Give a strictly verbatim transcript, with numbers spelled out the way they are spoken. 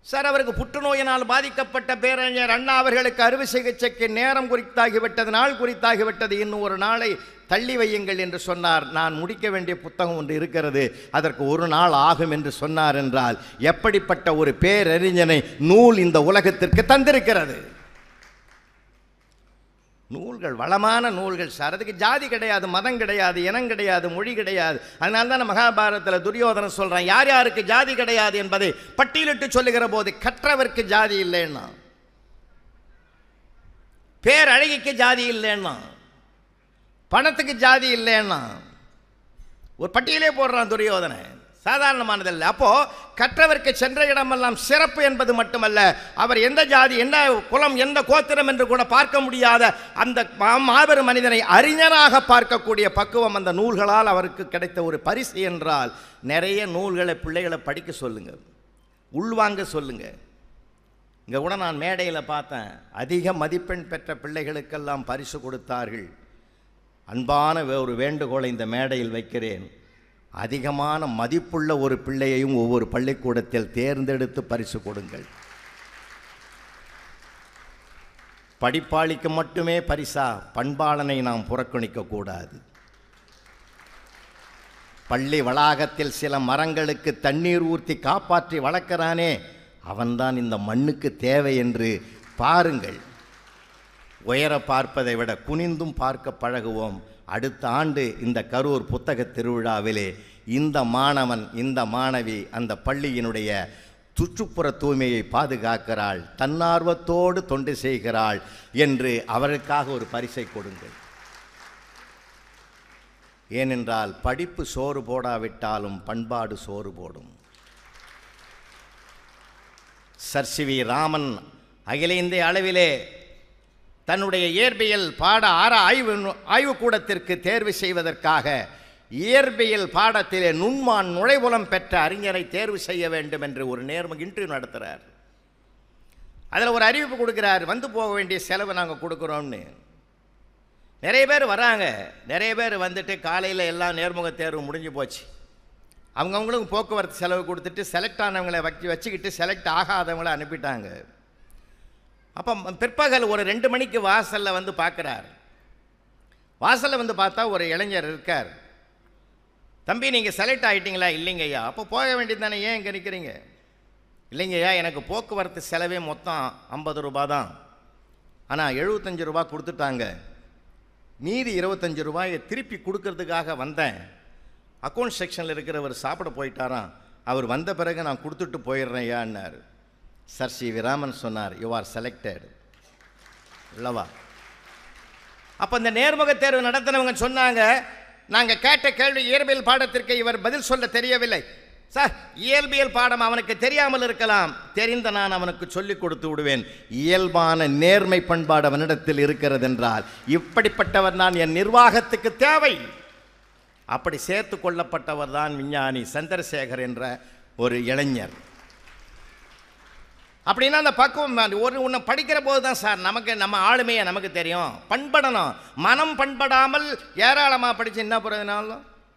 Sir, அவருக்கு புற்றுநோயினால் பாதிக்கப்பட்ட பேரறிஞர் அண்ணா அவர்களுக்கு அறுவை சிகிச்சைக்கு நேரம் குறித்தாகிவிட்டது, நாள் குறித்தாகிவிட்டது, இன்னும் ஒரு நாளை தள்ளி வையுங்கள் என்று சொன்னார். நான் முடிக்க வேண்டிய புத்தகம் ஒன்று இருக்கிறது, அதற்கு ஒரு நாள் ஆகும் என்று சொன்னார் என்றால் எப்படிப்பட்ட ஒரு பேரறிஞனை நூல் இந்த உலகத்திற்கு தந்திருக்கிறது. நூல்கள் வளமான நூல்கள் சார். அதுக்கு ஜாதி கிடையாது, மதம் கிடையாது, இனம் கிடையாது, மொழி கிடையாது. அதனால தான் மகாபாரதத்தில் துரியோதனன் சொல்கிறான், யார் யாருக்கு ஜாதி கிடையாது என்பதை பட்டியலிட்டு சொல்லுகிற போது கற்றவருக்கு ஜாதி இல்லைன்னா, பேரழகிக்கு ஜாதி இல்லைன்னா, பணத்துக்கு ஜாதி இல்லைன்னா ஒரு பட்டியலே போடுறான் துரியோதனன். சாதாரணமானதல்ல. அப்போ கற்றவருக்கு சென்ற இடமெல்லாம் சிறப்பு என்பது மட்டுமல்ல, அவர் எந்த ஜாதி, என்ன குலம், எந்த கோத்திரம் என்று கூட பார்க்க முடியாத அந்த மாபெரும் மனிதனை அறிஞராக பார்க்கக்கூடிய பக்குவம் அந்த நூல்களால் அவருக்கு கிடைத்த ஒரு பரிசு என்றால், நிறைய நூல்களை பிள்ளைகளை படிக்க சொல்லுங்க, உள்வாங்க சொல்லுங்க. இங்கே கூட நான் மேடையில் பார்த்தேன், அதிக மதிப்பெண் பெற்ற பிள்ளைகளுக்கெல்லாம் பரிசு கொடுத்தார்கள். அன்பான ஒரு வேண்டுகோளை இந்த மேடையில் வைக்கிறேன், அதிகமான மதிப்புள்ள ஒரு பிள்ளையையும் ஒவ்வொரு பள்ளிக்கூடத்தில் தேர்ந்தெடுத்து பரிசு கொடுங்கள். படிப்பாளிக்கு மட்டுமே பரிசா, பண்பாளனை நாம் புறக்கணிக்க கூடாது. பள்ளி வளாகத்தில் சில மரங்களுக்கு தண்ணீர் ஊற்றி காப்பாற்றி வளர்க்கிறானே, அவன்தான் இந்த மண்ணுக்கு தேவை என்று பாருங்கள். உயர பார்ப்பதை விட குனிந்தும் பார்க்க பழகுவோம். அடுத்த ஆண்டு இந்த கரூர் புத்தக திருவிழாவிலே இந்த மாணவன், இந்த மாணவி அந்த பள்ளியினுடைய சுற்றுப்புற தூய்மையை பாதுகாக்கிறாள், தன்னார்வத்தோடு தொண்டு செய்கிறாள் என்று அவருக்காக ஒரு பரிசை கொடுங்கள். ஏனென்றால் படிப்பு சோறு போடாவிட்டாலும் பண்பாடு சோறு போடும். சர் சி வி ராமன் அகில இந்திய அளவிலே தன்னுடைய இயற்பியல் பாட ஆர ஆய்வு ஆய்வுக்கூடத்திற்கு தேர்வு செய்வதற்காக இயற்பியல் பாடத்திலே நுண்மான் நுழைவுலம் பெற்ற அறிஞரை தேர்வு செய்ய வேண்டும் என்று ஒரு நேர்முக இன்டர்வியூ நடத்துகிறார். அதில் ஒரு அறிவிப்பு கொடுக்குறார், வந்து போக வேண்டிய செலவு நாங்கள் கொடுக்குறோம்னு. நிறைய பேர் வராங்க, நிறைய பேர் வந்துட்டு காலையில் எல்லாம் நேர்முக தேர்வு முடிஞ்சு போச்சு. அவங்கவுங்களுக்கு போக்குவரத்து செலவு கொடுத்துட்டு செலக்ட் ஆனவங்களை வச்சு வச்சுக்கிட்டு செலக்ட் ஆகாதவங்களை அனுப்பிட்டாங்க. அப்போ பிற்பகல் ஒரு ரெண்டு மணிக்கு வாசலில் வந்து பார்க்குறார். வாசலில் வந்து பார்த்தா ஒரு இளைஞர் இருக்கார். தம்பி, நீங்கள் செலக்ட் ஆகிட்டீங்களா? இல்லைங்கய்யா. அப்போ போக வேண்டியது தானே, ஏன் இங்கே நிற்கிறீங்க? இல்லைங்கய்யா, எனக்கு போக்குவரத்து செலவே மொத்தம் ஐம்பது ரூபா தான், ஆனால் எழுபத்தஞ்சு ரூபா கொடுத்துட்டாங்க, மீதி இருபத்தஞ்சி ரூபாயை திருப்பி கொடுக்கறதுக்காக வந்தேன். அக்கௌண்ட் செக்ஷனில் இருக்கிறவர் சாப்பிட போயிட்டாராம், அவர் வந்த பிறகு நான் கொடுத்துட்டு போயிடுறேன் ஐயான்னார். சர் சி வி ராமன் சொன்னார், யூ ஆர் செலக்டட் இல்லவா? அப்போ இந்த நேர்முக தேர்வு நடத்தினவங்க சொன்னாங்க, நாங்கள் கேட்ட கேள்வி இயற்பியல் பாடத்திற்கு இவர் பதில் சொல்ல தெரியவில்லை. சார், இயல்பியல் பாடம் அவனுக்கு தெரியாமல் இருக்கலாம், தெரிந்த நான் அவனுக்கு சொல்லிக் கொடுத்து விடுவேன். இயல்பான நேர்மை பண்பாடு அவனிடத்தில் இருக்கிறது என்றால் இப்படிப்பட்டவர் தான் என் நிர்வாகத்துக்கு தேவை. அப்படி சேர்த்து கொள்ளப்பட்டவர் தான் விஞ்ஞானி சந்திரசேகர் என்ற ஒரு இளைஞர். அப்படின்னா அந்த பக்குவம் ஒரு ஒன்று படிக்கிற போது தான் சார் நமக்கு நம்ம ஆளுமையை நமக்கு தெரியும். பண்படணும். மனம் பண்படாமல் ஏராளமாக படித்து என்ன பிரயோஜனம்?